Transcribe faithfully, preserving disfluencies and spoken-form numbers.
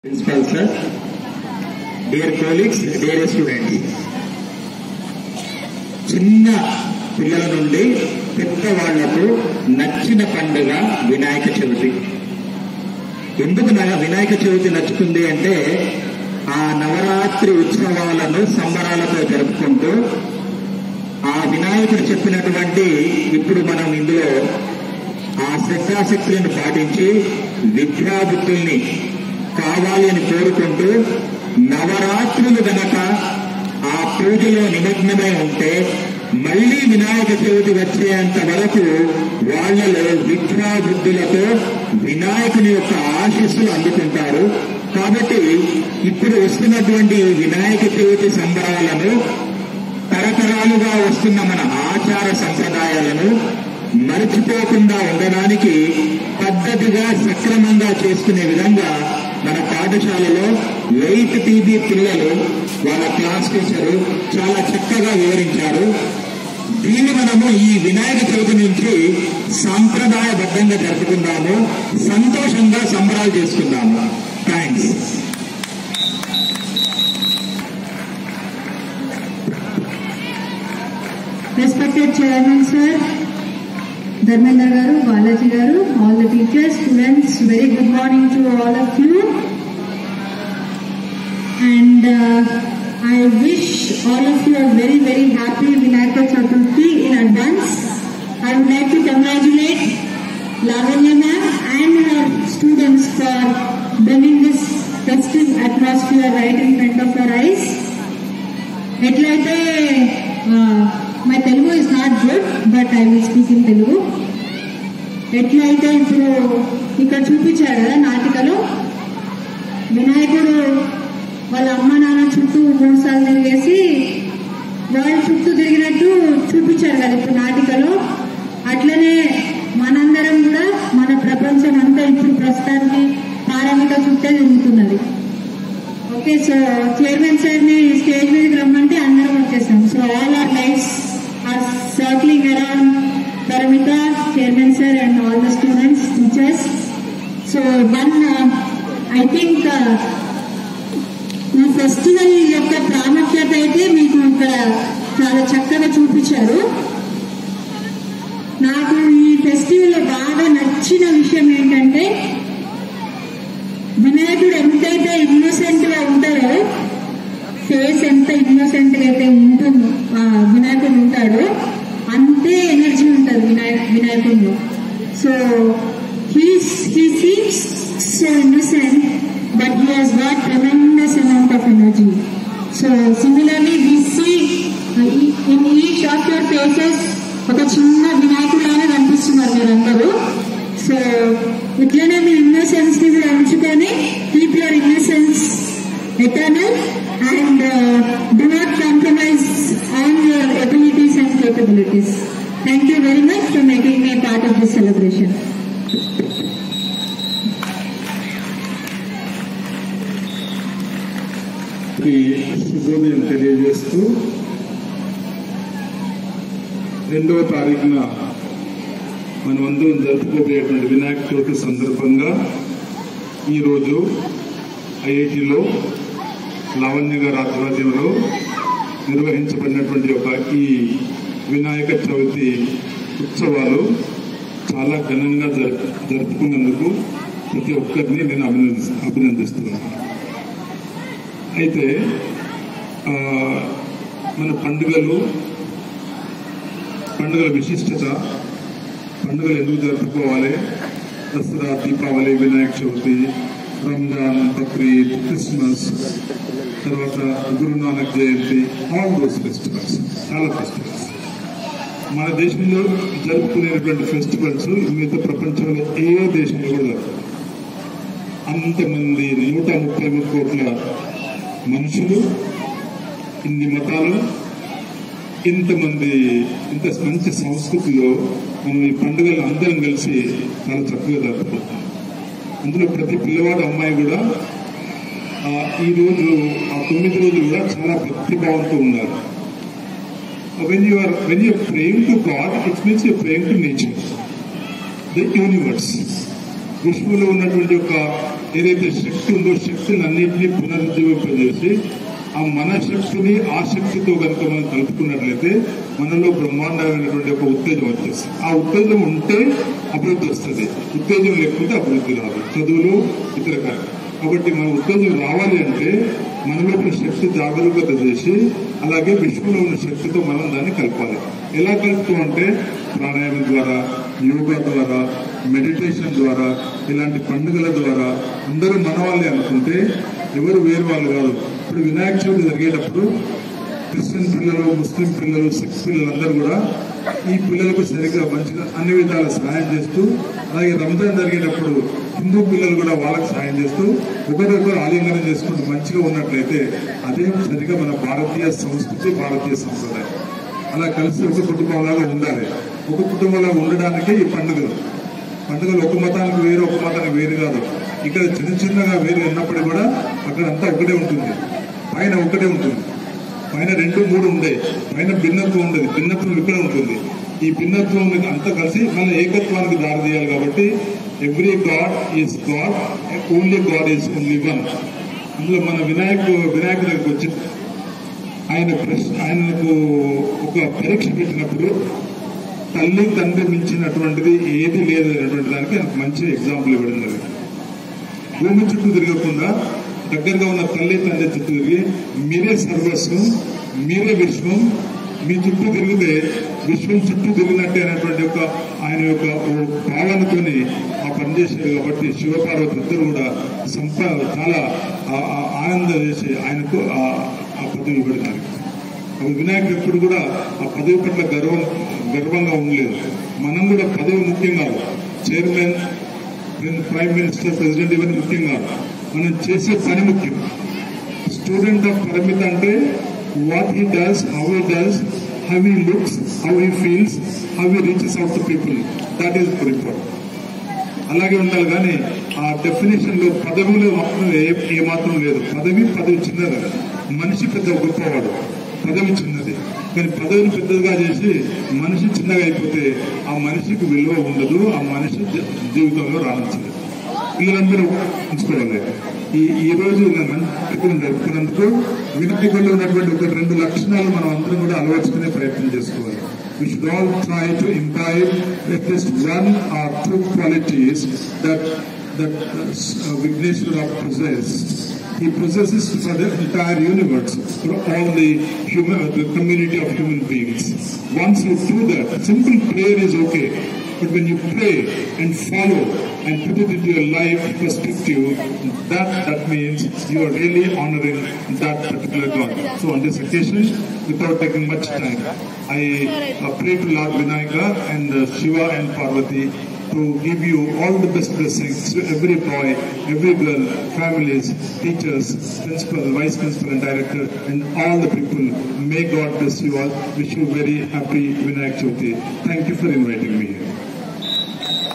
Principal sir, dear colleagues, dear students, చిన్న పిల్లల నుండి పెద్దవాళ్లకు నచ్చిన పండుగ వినాయక చవితి. ఎందుకు వినాయక చవితి నచ్చుతుంది అంటే ఆ నవరాత్రి ఉత్సవాలను సంబరాలతో జరుపుకుంటూ ఆ వినాయకుడు చెప్పినటువంటి ఇప్పుడు మనం ఇందులో ఆ శ్రద్ధాశక్తులను పాటించి విద్యాబుద్ధుల్ని కావాలి అని కోరుకుంటూ నవరాత్రులు గనక ఆ పూజలో నిమగ్నమై ఉంటే మళ్లీ వినాయక చవితి వచ్చేంత వరకు వాళ్లలో విద్యాబుద్ధులతో వినాయకుని యొక్క ఆశీస్సులు అందుకుంటారు. కాబట్టి ఇప్పుడు వస్తున్నటువంటి వినాయక చవితి సంబరాలను తరతరాలుగా వస్తున్న మన ఆచార సంప్రదాయాలను మరచిపోకుండా ఉండడానికి పద్ధతిగా సక్రమంగా చేసుకునే విధంగా మన పాఠశాలలో ఎయిత్ టీబీ పిల్లలు వాళ్ళ క్లాస్ టీచరు చాలా చక్కగా వివరించారు. దీన్ని మనము ఈ వినాయక చవితి నుంచి సాంప్రదాయబద్ధంగా జరుపుకుందాము, సంతోషంగా సంబరాలు చేసుకుందాము. Thanks. Respected Chairman Sir, Dharmendra Garu, Balaji Garu, all the teachers, students, very good morning to all of you. And uh, I wish all of you a very very happy Vinayaka Chaturthi in advance. I would like to congratulate Lavanya ma'am and her students for bringing this festive atmosphere right in front of our eyes. Etlaite uh, my Telugu is not good, but I will speak in Telugu. ఎట్లయితే ఇప్పుడు ఇక్కడ చూపించారు కదా నాటికలో వినాయకుడు వాళ్ళ అమ్మ నాన్న చుట్టూ మూడు సార్లు తిరిగేసి వాళ్ళ చుట్టూ తిరిగినట్టు చూపించారు కదా ఇప్పుడు నాటికలో. అట్లనే మనందరం కూడా మన ప్రపంచం అంతా ఇప్పుడు ప్రస్తుతానికి పారమిక చుట్టే తిరుగుతున్నది. ఓకే, సో చైర్మన్ సార్ ని స్టేజ్ మీదకి రమ్మంటే అందరం వచ్చేస్తాం. So all our lives are circling around Paramita, Chairman Sir and all the students, teachers. So one, uh, I think ఈ ఫెస్టివల్ యొక్క ప్రాముఖ్యత అయితే మీకు ఇక్కడ చాలా చక్కగా చూపించారు. నాకు ఈ ఫెస్టివల్ బాగా నచ్చిన విషయం ఏంటంటే వినాయకుడు ఎంతైతే ఇన్నోసెంట్ గా ఉంటాడో, ఫేస్ ఎంత ఇన్నోసెంట్ గా అయితే ఉంటుందో వినాయకుడు ఉంటాడు, అంతే ఎనర్జీ ఉంటుంది వినాయక వినాయకుడిలో. So he he seems so innocent but he has got tremendous amount of energy. So similarly we see in each of your faces ఒక చిన్న వినాయకుడిలాగా కనిపిస్తున్నారు మీరందరూ. సో ఇట్లనే మీ ఇన్నోసెన్స్ ని మీరు ఉంచుకొని keep your innocence eternal and uh, do not compromise on your abilities and capabilities. Thank you very much for making me a part of this celebration. శుభోదయం తెలియజేస్తూ రెండవ తారీఖున మనమందరం జరుపుకోబోయేటువంటి వినాయక చవితి సందర్భంగా ఈరోజు ఐఐటిలో లావణ్య గారి ఆధ్వర్యంలో నిర్వహించబడినటువంటి ఒక ఈ వినాయక చవితి ఉత్సవాలు చాలా ఘనంగా జరుపు జరుపుకున్నందుకు ప్రతి ఒక్కరిని నేను అభినంది అభినందిస్తున్నాను. అయితే మన పండుగలు పండుగల విశిష్టత, పండుగలు ఎందుకు జరుపుకోవాలి, దసరా, దీపావళి, వినాయక చవితి, రంజాన్, బక్రీద్, క్రిస్మస్, తర్వాత Guru Nanak Jayanti, all those festivals, చాలా ఫెస్టివల్స్ మన దేశంలో జరుపుకునేటువంటి ఫెస్టివల్స్ మిగతా ప్రపంచంలో ఏ దేశంలో కూడా జరుపుతారు. అంతమంది నూట ముప్పై మూడు కోట్ల మనుషులు, ఇన్ని మతాలు, ఇంతమంది, ఇంత మంచి సంస్కృతిలో మనం ఈ పండుగలు అందరం కలిసి చాలా చక్కగా జరుపుకుంటాం. అందులో ప్రతి పిల్లవాడు, అమ్మాయి కూడా ఈ రోజు ఆ తొమ్మిది రోజులు కూడా చాలా భక్తిభావంతో ఉన్నారు. When you are when you praying to God, it means you praying to nature, the universe. విశ్వంలో ఉన్నటువంటి ఒక ఏదైతే శక్తి ఉందో శక్తిని అన్నింటినీ పునరుజ్జీవింపజేసి ఆ మన శక్తిని ఆ శక్తితో కనుక మనం కలుపుకున్నట్లయితే మనలో బ్రహ్మాండమైనటువంటి ఒక ఉత్తేజం వచ్చేస్తుంది. ఆ ఉత్తేజం ఉంటే అభివృద్ధి వస్తుంది, ఉత్తేజం లేకపోతే అభివృద్ధి రాదు, చదువులు ఇతర కాదు. కాబట్టి మన ఉత్తేజం రావాలి అంటే మనలో శక్తి జాగరూకత చేసి అలాగే విశ్వంలో ఉన్న శక్తితో మనం దాన్ని కలపాలి. ఎలా కలుపుతామంటే ప్రాణాయామం ద్వారా, యోగా ద్వారా, మెడిటేషన్ ద్వారా, ఇలాంటి పండుగల ద్వారా అందరూ మన వాళ్ళే అనుకుంటే ఎవరు వేరు వాళ్ళు కాదు. ఇప్పుడు వినాయక చవితి జరిగేటప్పుడు క్రిస్టియన్ పిల్లలు, ముస్లిం పిల్లలు, సిక్ పిల్లలు అందరూ కూడా ఈ పిల్లలకు సరిగ్గా మంచిగా అన్ని విధాల సహాయం చేస్తూ, అలాగే రంజాన్ జరిగేటప్పుడు హిందూ పిల్లలు కూడా వాళ్ళకి సహాయం చేస్తూ ఒకరికొకరు ఆలింగనం చేసుకుంటూ మంచిగా ఉన్నట్లయితే అదే సరిగ్గా మన భారతీయ సంస్కృతి, భారతీయ సంప్రదాయం. అలా కలిసి ఒక కుటుంబంలాగా ఉండాలి. ఒక కుటుంబంలాగా ఉండడానికే ఈ పండుగలు. పండుగలు ఒక మతానికి వేరు, ఒక మతానికి వేరు కాదు. ఇక్కడ చిన్న చిన్నగా వేరు ఉన్నప్పటికీ కూడా అక్కడ అంతా ఒకటే ఉంటుంది, పైన ఒకటే ఉంటుంది. పైన రెండు మూడు ఉండే, పైన భిన్నత్వం ఉండేది, భిన్నత్వం ఇక్కడ ఉంటుంది. ఈ భిన్నత్వం అంతా కలిసి మన ఏకత్వానికి దారి తీయాలి. కాబట్టి every God is God, only God is only one. అందులో మన వినాయకు వినాయకుడి దగ్గరికి వచ్చి ఆయన ప్రశ్న ఆయనకు ఒక పరీక్ష పెట్టినప్పుడు తల్లి తండ్రి మించినటువంటిది ఏది లేదు అనేటువంటి దానికి ఆయనకు మంచి ఎగ్జాంపుల్ ఇవ్వడం జరిగింది. భూమి చుట్టూ తిరగకుండా దగ్గరగా ఉన్న తల్లి తండ్రి చుట్టూ తిరిగి మీరే సర్వస్వం, మీరే విశ్వం, మీ చుట్టూ తిరిగితే విశ్వం చుట్టూ తిరిగినట్టే అనేటువంటి ఒక ఆయన యొక్క భావనతోని ఆ పనిచేశారు. కాబట్టి శివపార్వతి ఇద్దరు కూడా సంపా చాలా ఆనందం చేసి ఆయనకు ఆ పదవి ఇవ్వడానికి. అప్పుడు వినాయకుడు ఎప్పుడు కూడా ఆ పదవి పట్ల గర్వం గర్వంగా ఉండలేదు. మనం కూడా పదవి ముఖ్యం కాదు, చైర్మన్, ప్రైమ్ మినిస్టర్, ప్రెసిడెంట్ ఇవన్నీ ముఖ్యం కాదు, మనం చేసే పని ముఖ్యం. స్టూడెంట్ ఆఫ్ పరిమిత అంటే what he does, how he does, how he looks, how he feels, how he reaches out to people, that is very important. అలాగే ఉండాలి. కానీ ఆ డెఫినేషన్ లో పదవిలో మాత్రం ఏ మాత్రం లేదు. పదవి పదవి చిన్నది, మనిషి పెద్ద గొప్పవాడు, పదవి చిన్నది. కానీ పదవిని పెద్దదిగా చేసి మనిషి చిన్నగా అయిపోతే ఆ మనిషికి విలువ ఉండదు, ఆ మనిషి జీవితంలో రాణించదు. పిల్లలందరూ ఉంచుకోవాలి. ఈ ఈ రోజు మంచి జరుపుకున్నందుకు వినాయకుల్లో ఉన్నటువంటి ఒక రెండు లక్షణాలు మనం అందరం కూడా అలవర్చుకునే ప్రయత్నం చేసుకోవాలి. We should all try to imbibe at least one or two qualities that that uh, Vigneshwara possesses. He possesses for the entire universe, for all the human, the community of human beings. Once you do that, simple prayer is okay. But when you pray and follow and put it into your life perspective, that that means you are really honoring that particular God. So on this occasion, without taking much time, I uh, pray to Lord Vinayaka and uh, Shiva and Parvati to give you all the best blessings to every boy, every girl, families, teachers, principal, vice principal and director, and all the people. May God bless you all. Wish you very happy Vinayak Chavithi. Thank you for inviting me here.